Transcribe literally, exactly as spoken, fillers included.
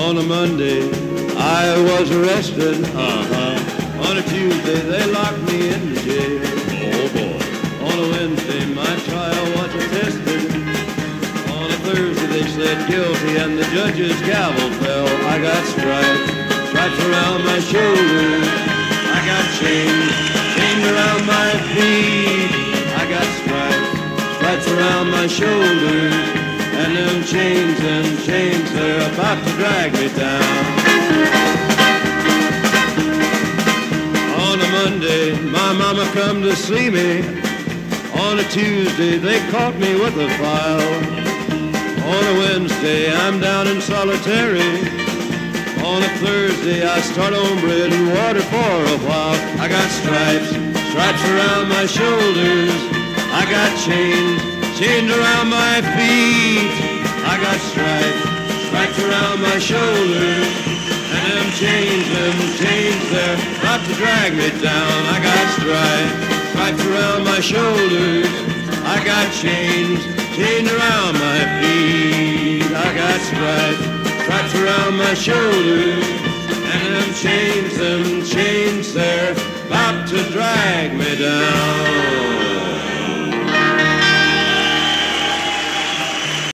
On a Monday, I was arrested. Uh-huh. On a Tuesday, they locked me in the jail. Oh, boy. On a Wednesday, my trial was attested. On a Thursday, they said guilty, and the judge's gavel fell. I got stripes, stripes around my shoulders. I got chains, chains around my feet. I got stripes, stripes around my shoulders. And them chains, them chains, they're about to drag me down. On a Monday, my mama come to see me. On a Tuesday, they caught me with a file. On a Wednesday, I'm down in solitary. On a Thursday, I start on bread and water for a while. I got stripes, stripes around my shoulders. I got chains, chains around my feet. I got stripes, stripes around my shoulders. And them chains, them chains, they're about to drag me down. I got stripes, stripes around my shoulders. I got chains, chains around my feet. I got stripes, stripes around my shoulders. And them chains